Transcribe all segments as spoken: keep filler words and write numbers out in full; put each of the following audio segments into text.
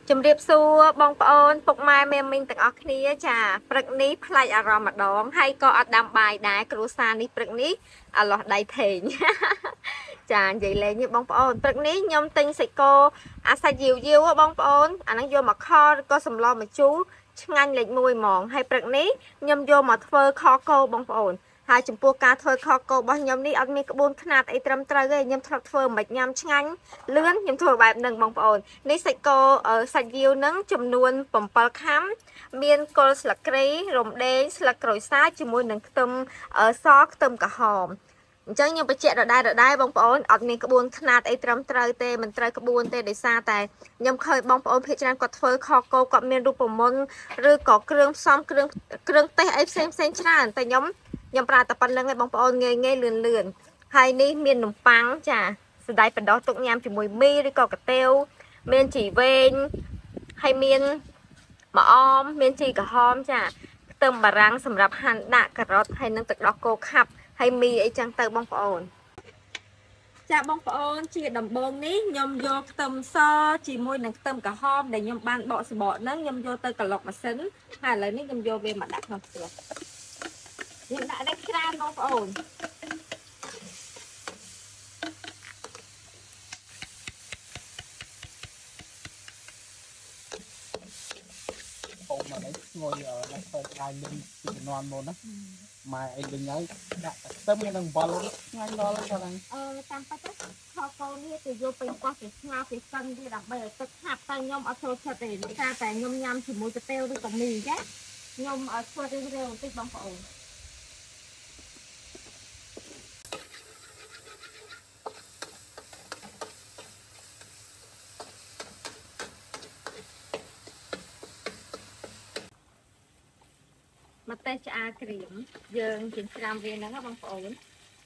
ជំរាបសួរបងប្អូនពុកម៉ែមេមីងទាំងអស់គ្នាចាព្រឹកនេះផ្លាច់អារម្មណ៍ម្ដងហើយក៏អត់ដាំបាយដែរគ្រួសារនេះព្រឹកនេះអាឡោះដៃថេងចានិយាយលេងនេះបងប្អូនព្រឹកនេះខ្ញុំទិញសាច់គោអាសាច់យាវយាវបងប្អូនអាហ្នឹងយកមកខឬក៏សម្លម្ជូរឆ្ងាញ់លេខមួយហ្មងហើយព្រឹកនេះខ្ញុំយកមកធ្វើខគោបងប្អូនហើយចំពោះការធ្វើខគោរបស់ខ្ញុំនេះអត់មានក្បួនខ្នាតអីត្រឹមត្រូវទេខ្ញុំធ្លាប់ធ្វើមិនញ៉ាំឆ្ងាញ់លឿនខ្ញុំធ្វើបែបហ្នឹងបងប្អូននេះសាច់គោសាច់យាវហ្នឹងចំនួន7ខាំមានគល់ស្លឹកគ្រៃរំដេងស្លឹកក្រូចសើចជាមួយនឹងខ្ទឹមសខ្ទឹមក្រហមអញ្ចឹងខ្ញុំបញ្ជាក់ដដែលដដែលបងប្អូនអត់មានក្បួនខ្នាតអីត្រឹមត្រូវទេមិនត្រូវក្បួនទេដោយសារតែខ្ញុំឃើញបងប្អូនភាគច្រើនគាត់ធ្វើខគោគាត់មានរូបមន្តឬក៏គ្រឿងផ្សំគ្រឿងគ្រឿងទេសអីផ្សេងផ្សេងច្រើនតែខ្ញុំខ្ញុំប្រើតែប៉ុណ្្នឹងឯងបងប្អូនងាយងាយលឿនលឿនហើយនេះមាននំប៉័ងចាសណ្តែកបណ្ដោះទុកញ៉ាំជាមួយមីឬក៏កាទៀវមានជីវែងហើយមានម្អមមានជីក្រហមចាខ្ទឹមបារាំងសម្រាប់ហាន់ដាក់ការ៉ុតហើយនឹងទឹកដោះគោខាប់ហើយមីអីចឹងទៅបងប្អូនចាបងប្អូនជាដំបូងនេះខ្ញុំយកខ្ទឹមសជាមួយនឹងខ្ទឹមក្រហមដែលខ្ញុំបានបកសម្បកហ្នឹងខ្ញុំយកទៅក្លុកម៉ាស៊ីនហើយឥឡូវនេះខ្ញុំយកវាមកដាក់ក្នុងខ្ទះខ្ញុំដាក់នេះច្រើនបងប្អូនអូមកនេះងុយដល់ធ្វើការលេងពីជំនាន់មុនណាម៉ែអីលេងហើយដាក់ខ្ទឹមនឹងអំបិលឆ្ងាញ់ដល់ហ្នឹងអឺតាមប៉ាទៅខកូននេះទៅយកពេញកោះទៅស្ងោរពីសិនវាដើម្បីឲ្យទឹកខាប់តែខ្ញុំអត់ចូលចិត្តទេដោយសារតែខ្ញុំញ៉ាំជាមួយកាទៀវឬក៏មីចាខ្ញុំឲ្យធ្វើរៀងៗបន្តិចបងប្អូនមកតេឆ្អាក្រៀមយើងចិញ្ច្រាំវាហ្នឹងណាបងប្អូន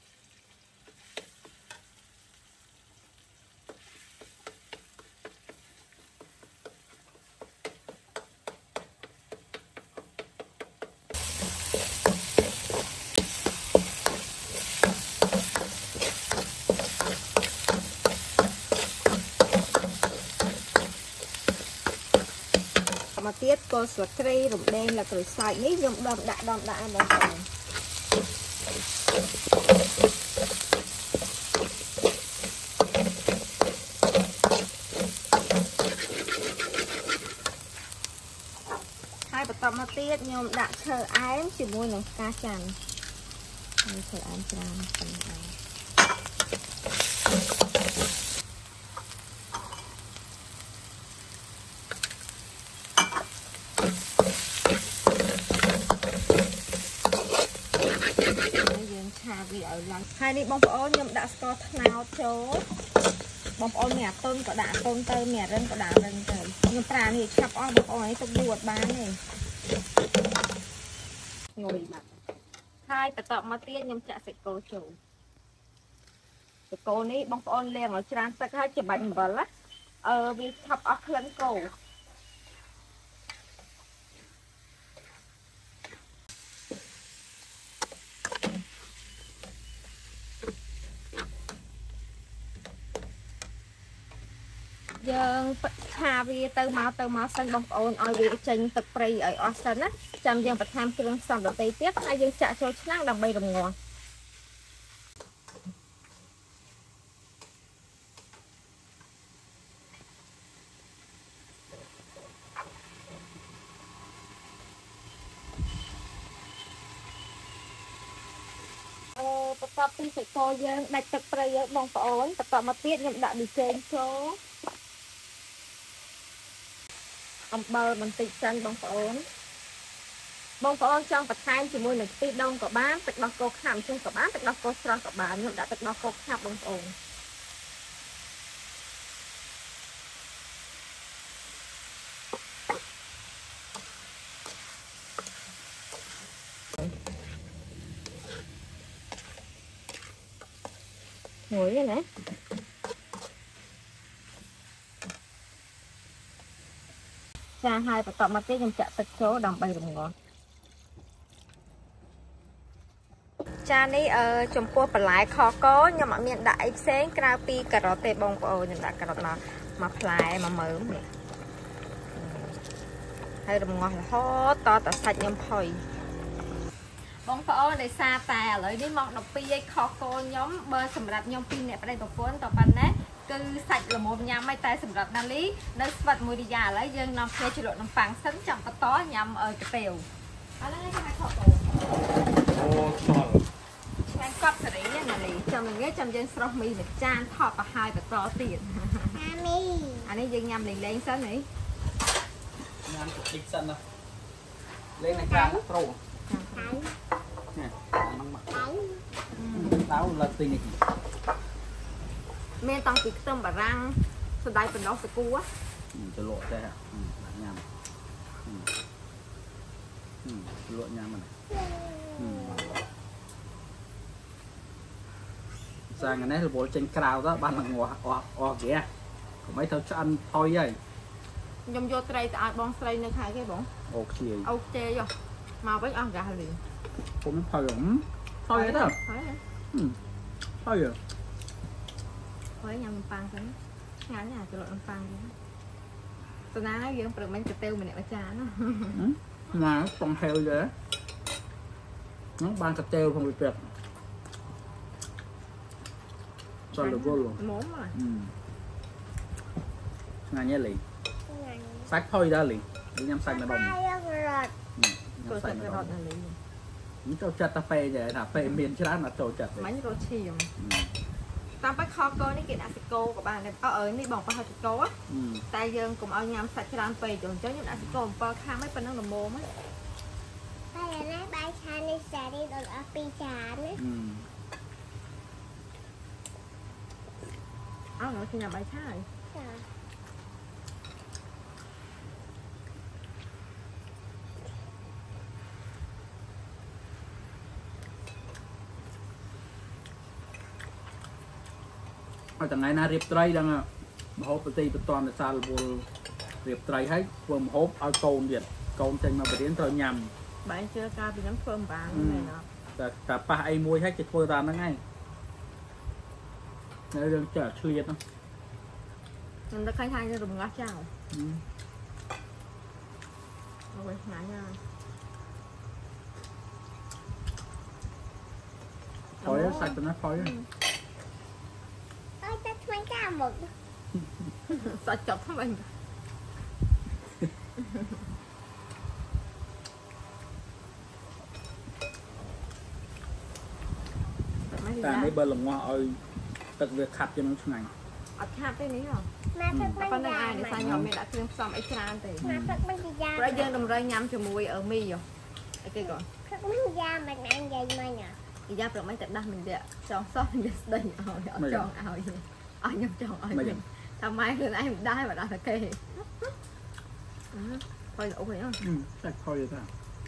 មកទៀតគល់ស្លឹកគ្រៃរំដេងและក្រូចសើចនេះខ្ញុំដំដាក់ដំដាក់ឲ្យបងប្អូនហើយបន្តមកទៀតខ្ញុំដាក់ឈើអែមជាមួយនឹងផ្កាច័ន្ទហើយឈើអែមច្រើនប៉ុណ្ណឹងហើយនេះបងប្អូនខ្ញុំដាក់ស្ករត្នោតចូលបងប្អូនមានអាតុនក៏ដាក់អាតុនទៅមានអារឹងក៏ដាក់អារឹងទៅខ្ញុំប្រើនេះឆាប់អស់បងប្អូននេះទុកយូរអត់បានទេងុយបាត់ហើយបន្តមកទៀតខ្ញុំចាក់សាច់គោចូលសាច់គោនេះបងប្អូនលាងឲ្យច្រានទឹកហើយច្របាច់អំបិលណាអឺវាឆាប់អស់ក្លិនគោយើងឆាវាទៅមកទៅមកសិនបងប្អូនឲ្យវាចេញទឹកព្រៃឲ្យអស់សិនណាចាំយើងបន្ថែមគ្រឿងផ្សំដទៃទៀតហើយយើងចាក់ចូលឆ្នាំងដើម្បីរំងាស់អឺបន្ទាប់ពីសាច់គោយើងដាច់ទឹកព្រៃហើយបងប្អូនបន្តមកទៀតខ្ញុំដាក់ប៊ីចេងចូលអំបិលបន្តិចសិនបងប្អូនបងប្អូនចង់បន្ថែមជាមួយនឹងខ្ទិះដូងក៏បានទឹកដោះគោខាប់អញ្ចឹងក៏បានទឹកដោះគោស្រស់ក៏បានខ្ញុំដាក់ទឹកដោះគោខាប់បងប្អូនហួយណាចាហើយបន្តមកទៀតខ្ញុំចាក់ទឹកចូលដើម្បីរំងាស់ ចានេះអឺចំពោះបន្លែខកោខ្ញុំអត់មានដាក់អីផ្សេងក្រៅពីការ៉ុតទេបងប្អូនខ្ញុំដាក់ការ៉ុតមកមកផ្លែមកមើមនេះហើយរំងាស់រហូតតតសាច់ខ្ញុំផុយបងប្អូនដែលសារតែឥឡូវនេះមកដល់ពីរឯខកកូនខ្ញុំបើសម្រាប់ខ្ញុំពីរអ្នកប្តីប្រពន្ធតប៉ុណ្ណេះគឺសាច់ល្មមញ៉ាំហើយតែសម្រាប់ណាលីនៅស្វិតមួយរយៈឥឡូវយើងនាំគ្នាជ្រក់នំប៉័ងសិនចាំបន្តញ៉ាំកាទៀវឥឡូវនេះគេខកកូនអូឆ្លងឆ្ងាញ់កប់សេរីណាលីចាំល្ងាចចាំយើងស្រោះមីមួយចានថប់ឲ្យហើយបន្តទៀតអាមីអានេះយើងញ៉ាំលេងលេងសិនហីញ៉ាំតិចសិនណាលេងនៅក្រៅប្រូនេះហ្នឹងមកដៅដៅលើទីនេះមានតាំងពីខ្ទឹមបារាំងសណ្តែកបណ្ដោះសាគូទៅលក់តែញ៉ាំលក់ញ៉ាំហ្នឹងសាងនេះរវល់ចេញក្រៅទៅបានល្ងាស់អស់អស់គេកុំឲ្យទៅឆ្អិនថយហើយខ្ញុំយកត្រីទៅឲ្យបងស្រីនៅខែគេបងអូខ្ជាយអូខ្ជាយមកវិញអស់កាសលីខ្ញុំថយថយទៅថយថយហើយញ៉ាំប៉ាំងទៅឆ្ងាញ់ណាស់ច្រកនំប៉័ងវិញតើណាយើងប្រឹងមិញកាទៀវម្នាក់មួយចានណាសំហេវទេហ្នឹងបានកាទៀវផងវាពេកចលវល់មុំហ៎ឆ្ងាញ់ទេលីសាច់ផុយដែរលីញ៉ាំសាច់ម្ដុំចូលចិត្តរត់ណាលីនេះចូលចិត្តតែពេលទេថាពេលមានច្រើនអត់ចូលចិត្តទេមិញរត់ឈាមតាមបែបខកកនេះគេដាក់សាច់គោក៏បានដែរអើនេះបងប៉ះសាច់គោតែយើងកុំឲ្យញ៉ាំសាច់ច្រើនពេកអញ្ចឹងខ្ញុំដាក់សាច់គោអំពិលខាំឲ្យប៉ុណ្ណឹងល្មមហ្នឹងហើយណាបាយឆានេះសារីដល់អស់ពីរចានណាអើខ្ញុំញ៉ាំបាយឆាហើយហើយថ្ងៃណារៀបត្រីដល់ម្ហូបប្រទេសបន្តនៅសាលវល់រៀបត្រីហើយធ្វើម្ហូបឲ្យកូនទៀតកូនចេញមកបរៀនត្រូវញ៉ាំបែរជឿការពីខ្ញុំធ្វើមិនបានមែនអត់តែតែប៉ះអីមួយហើយគេធ្វើតាមហ្នឹងហើយនៅរឿងចាឆ្លៀតហ្នឹងខ្ញុំទៅឃើញថាយើងរំងាស់ចោលអូយឆ្ងាញ់ណាស់ផុយសាច់ទៅណាផុយអើយតែថ្មីកាមកសាច់ចប់ថ្មីតែនេះបើល្ងាស់ឲ្យទឹកវាខាត់ជាងឆ្ងាញ់អត់ខាត់ទេនេះហ៎ម៉ាទឹកមិនប៉ុន្តែអានេះសាញខ្ញុំមានដាក់គ្រឿងផ្សំអីច្រើនទេម៉ាទឹកមិនយ៉ាព្រោះយើងតម្រូវញ៉ាំជាមួយអឺមីហ៎អីគេគាត់ទឹកមិនយ៉ាមិនអញនិយាយមិញហ៎និយាយប្រហែលតែដាស់មិនទេចង់សោះនិយាយស្ដីឲ្យអត់ចង់ឲ្យឲ្យខ្ញុំចង់ឲ្យវិញថាម៉ែខ្លួនឯងមិនដែរមកដល់តែគេផុយអូខេអឺសាច់ផុយទៅ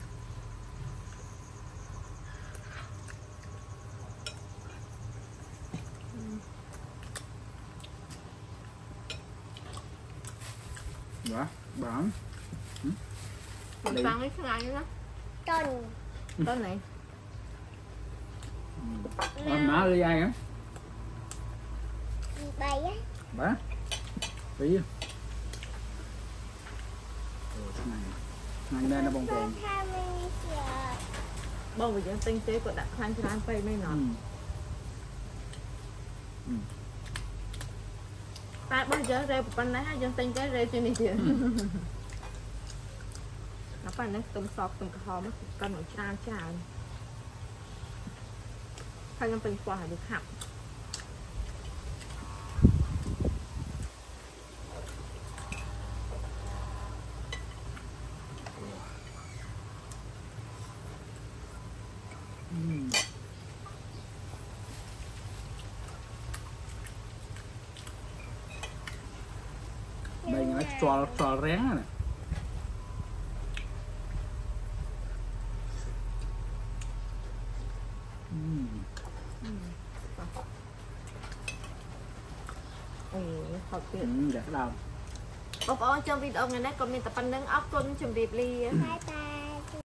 បាទបងមិនฟังនេះឆ្ងាញ់ណាតន់តន់នេះអត់មកលីឯងបីបាទពីអូឆ្ងាញ់ឆ្ងាញ់ដែរណាបងប្អូនបងបើយើងទិញទេគាត់ដាក់ខ្លាញ់ច្រើនពេកមែនអត់តែបើយើងរេប៉ុណ្ណេះហើយយើងទិញទេរេជានេះទៀតដល់ប៉ុណ្ណេះទុំសອບទុំក្រហមកាន់មកច្រើនច្រើនហើយខ្ញុំពេញស្គាល់ហើយវាខាប់បីថ្ងៃខ្យល់ខ្យល់រាំងណាអូខោទៀតចាដល់បងប្អូនចង់វីដេអូថ្ងៃនេះក៏មានតែប៉ុណ្្នឹងអរគុណជម្រាបលាបាយបាយ